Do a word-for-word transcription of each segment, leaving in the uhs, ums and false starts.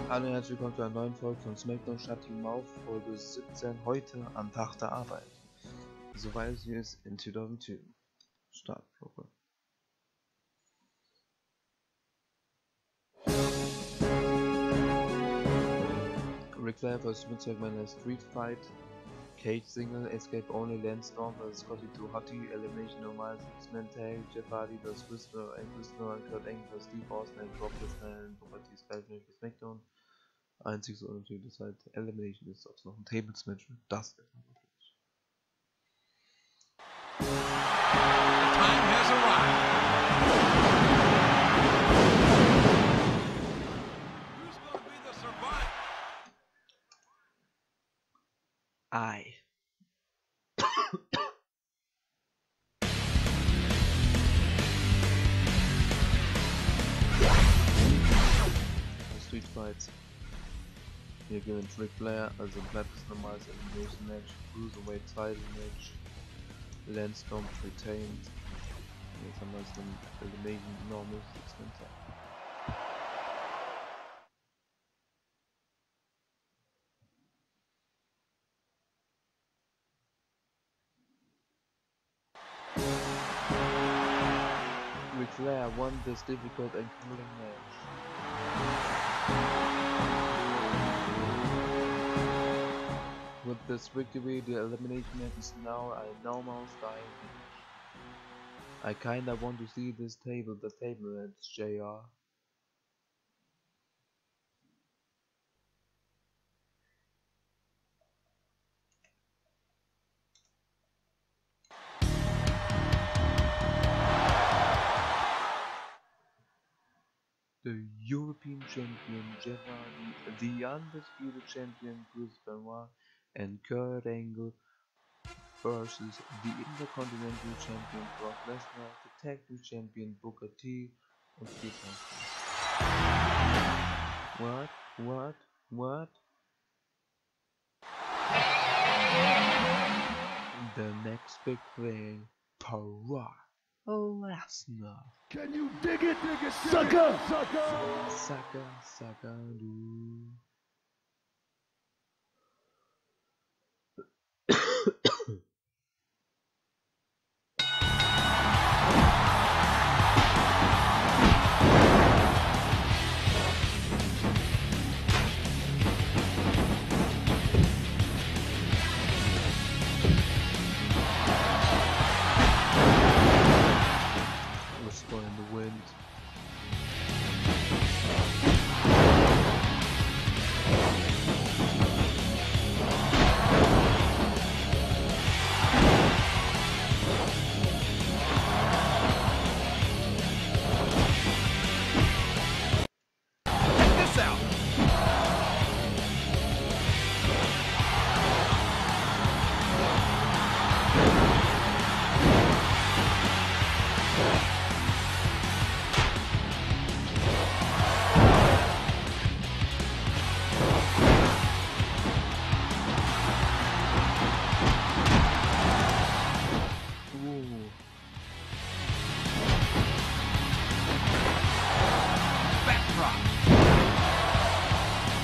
Hallo und herzlich willkommen zu einer neuen Folge von SmackDown Shutting Mouth, Folge siebzehn, heute am Tag der Arbeit. Soweit es hier ist in zweitausendzwei. Startgruppe. Ric Flair vs. Vince McMahon Street Fight, Cage Single, Escape Only, Lance Storm vs. Scotty two Hotty, Elimination normal six man Tag, Jeff Hardy vs. Whistler, Hank Whistler, Kurt Angle vs. Steve Austin, and Brock Lesnar und Booker T. Skyfinish für SmackDown. Einziges Unterschied ist halt Elimination, ist, ob es noch ein Tables-Match wird. Das ist natürlich. Time has arrived. Who's going to be the survivor? I. Street Fights. Hier gewinnt Ric Flair, also bleibt es normales Elimination Match, Cruiserweight Title Match, Lance Storm retained. Jetzt haben wir es dann Elimination Normal six man Tag. Ric Flair won this difficult and grueling match. With this victory, the elimination match is now a normal style match. I kinda want to see this table, the table match, J R. The European champion Jeff Hardy, the undisputed champion Chris Benoit, and Kurt Angle versus the Intercontinental champion Brock Lesnar, the Tag Team champion Booker T, and Steve Austin. What? What? What? The next big thing, Brock Lesnar. Can you dig it, dig it, sucker, sucker? Sucker, sucker, do. Whisper in the wind. Check this out. Ooh. Backdrop.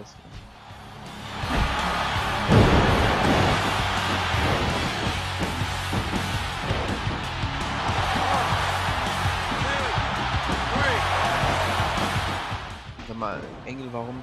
was. Sag mal, Engel, warum?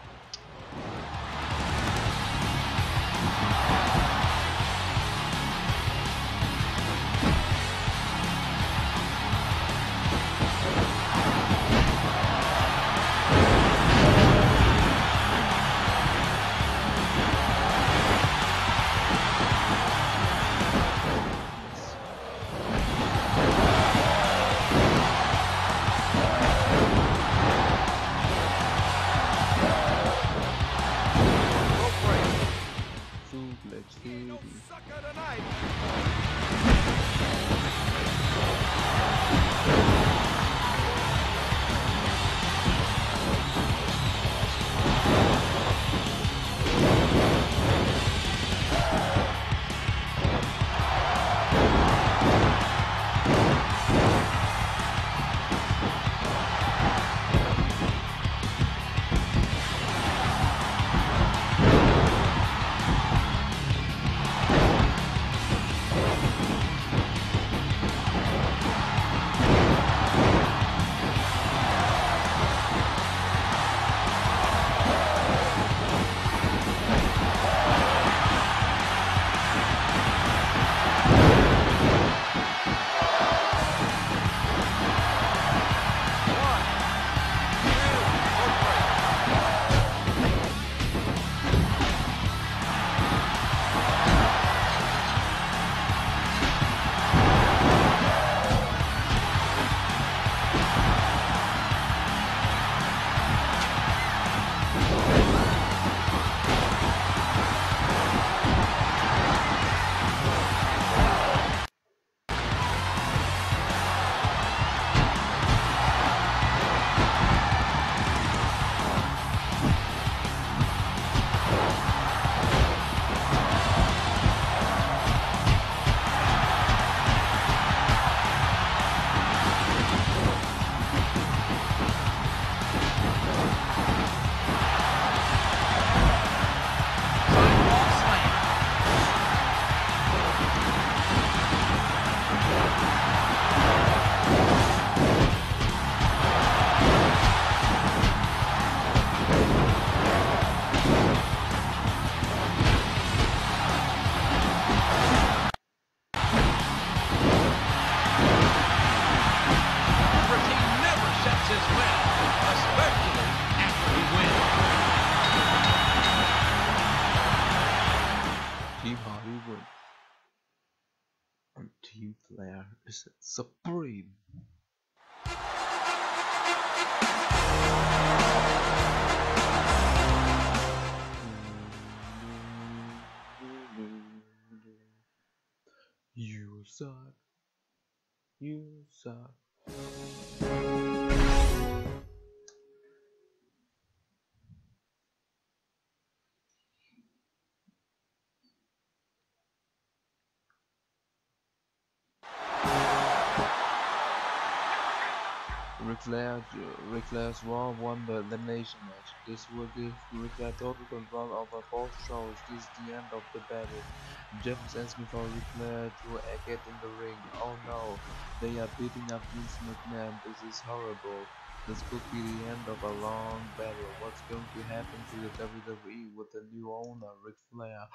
Team Flair is supreme. You suck. You suck. Ric Flair, Ric Flair's Raw won the elimination match. This will give Ric Flair total control over both shows. This is the end of the battle. Jeff is asking for Ric Flair to get in the ring. Oh no, they are beating up Vince McMahon. This is horrible. This could be the end of a long battle. What's going to happen to the W W E with the new owner, Ric Flair?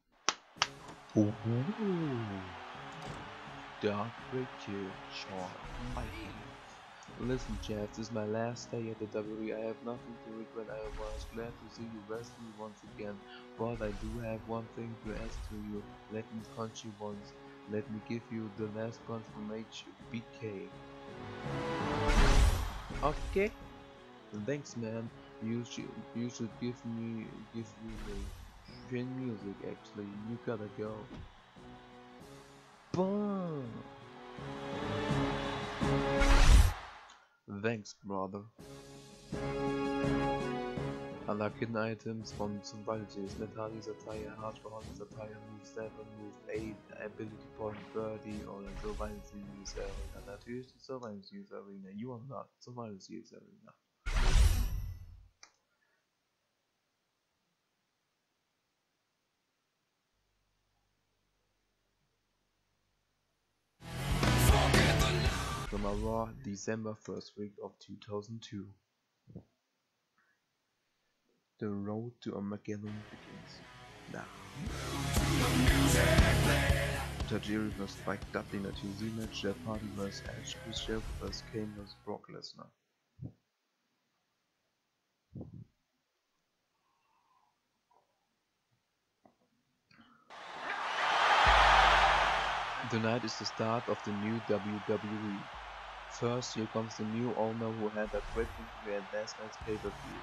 Ooh. Dark Breaker, Shawn Michaels. Listen, Jeff, this is my last day at the W W E. I have nothing to regret. I was glad to see you wrestling once again. But I do have one thing to ask to you. Let me punch you once. Let me give you the last punch from H B K. Okay? Thanks, man. You should you should give me give me the train music. Actually, you gotta go. Boom. Thanks, brother. Unlocked items from Survivors, Natalia's attire, Hardcore's attire, move seven, move eight, ability point thirty, or the Survivors use arena. Natürlich die Survivors use arena. You unlock Survivors use arena. from a Raw December first week of two thousand two. The road to Armageddon begins now. Tajiri vs Spike Dudley in a T V match, Jeff Hardy vs Edge, Chris Jericho vs Kane vs Brock Lesnar. Tonight is the start of the new W W E. First, here comes the new owner who had a great victory at last night's pay-per-view.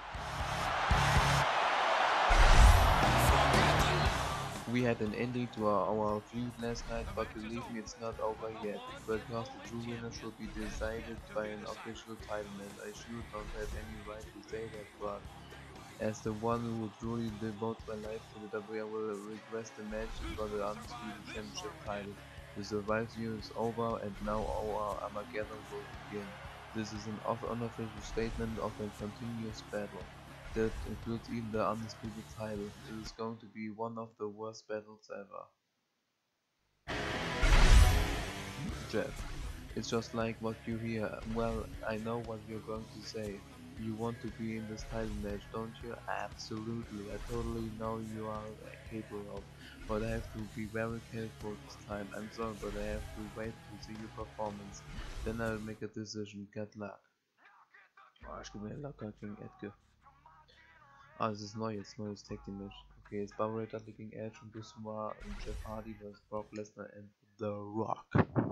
We had an ending to our, our feud last night, but believe me, it's not over yet, because the true winner should be decided by an official title match. I sure don't have any right to say that, but as the one who truly devotes my life to the W W E, I will request a match for the Undisputed Championship title. The Survive Series is over, and now our Armageddon will begin. This is an unofficial statement of a continuous battle that includes even the Undisputed title. It is going to be one of the worst battles ever. Jeff, it's just like what you hear. Well, I know what you're going to say. You want to be in this title match, don't you? Absolutely, I totally know you are capable of, but I have to be very careful this time. I'm sorry, but I have to wait to see your performance. Then I'll make a decision. Good luck. Oh, ich gebe mir locker gegen Edge. Ah, das ist neu, jetzt neues Tag Team Match. Okay, jetzt Barrett Dudley gegen Edge und Bismarck und Jeff Hardy vs Brock Lesnar and The Rock.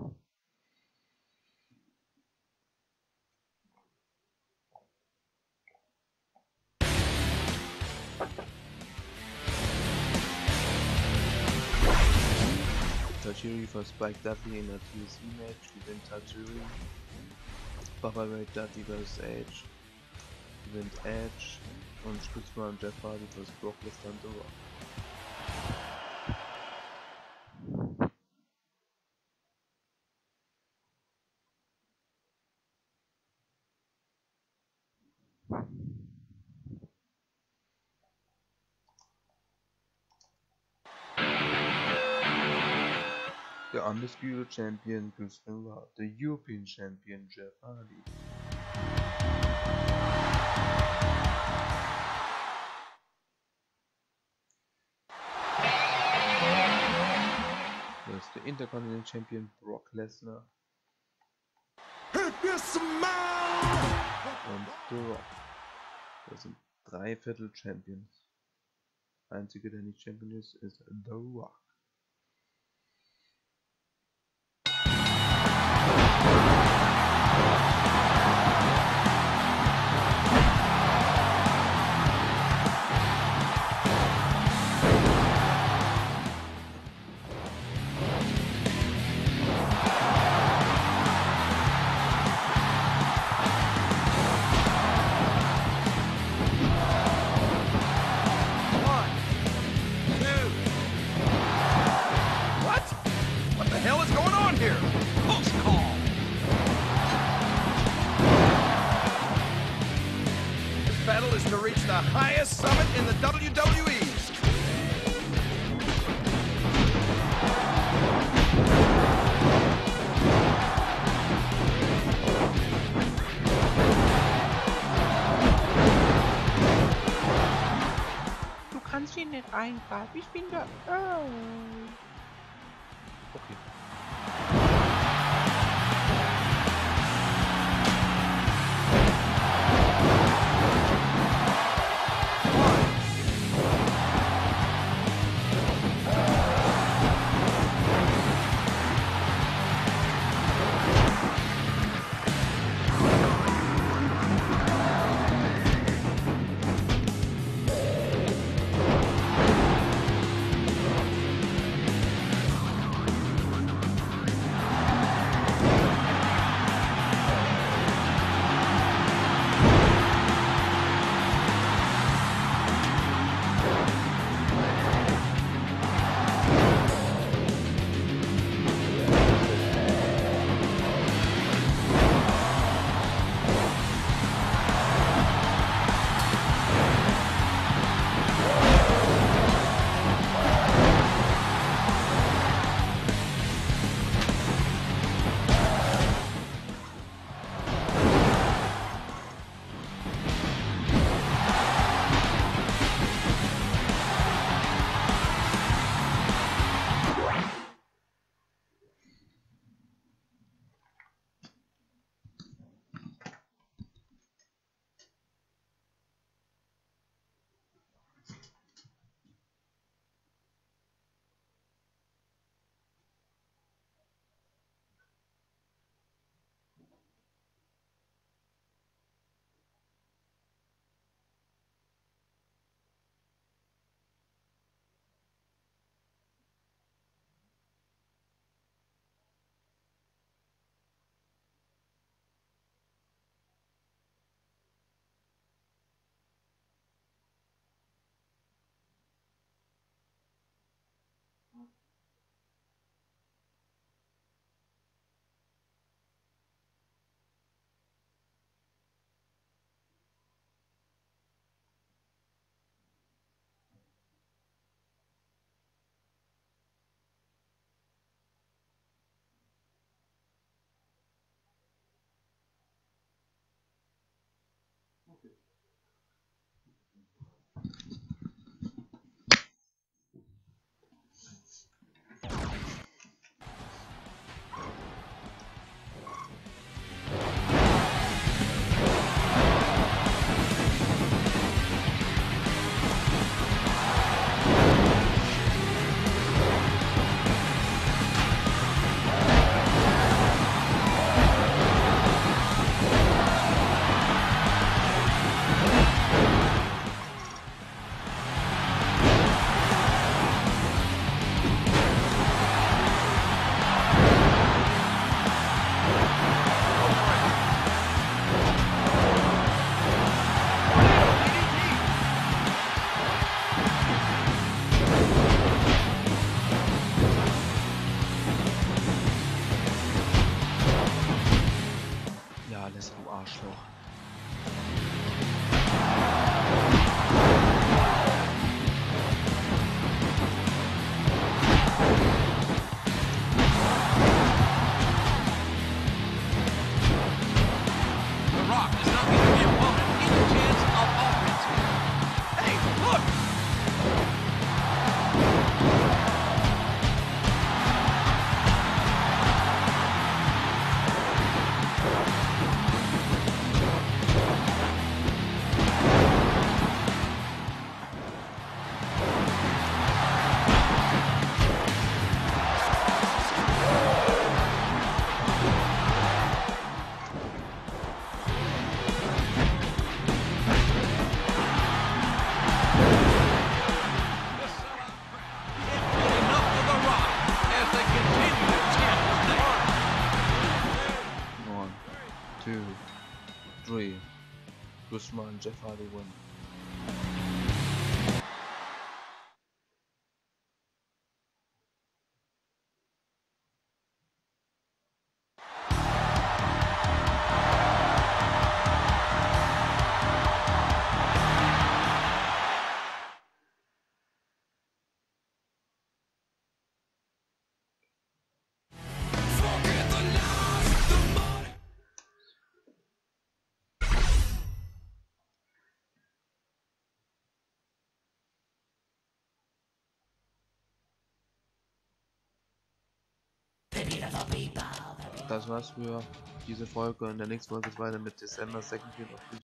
Tajiri vs Spike Dudley in a T L C match, gewinnt Tajiri. Barrett Dudley vs Edge, gewinnt Edge. Und Spitzmann und Jeff Hardy vs Brock Lesnar and The Rock. The Undisputed Champion Chris Benoit, the European Champion Jeff Hardy. There's the Intercontinental Champion Brock Lesnar. Und The Rock. Das sind drei Viertel Champions. Der einzige, der nicht Champion ist, ist The Rock. Is to reach the highest summit in the W W E. Du kannst hier nicht eingreifen, ich bin der Earl. Okay. Scheiße, du Arschloch. The Rock is not giving the opponent any chance of offense here. Hey, look! Two, three. Kuzma and Jeff Hardy win. Das war's für diese Folge. In der nächsten Folge geht's weiter mit December Second Field of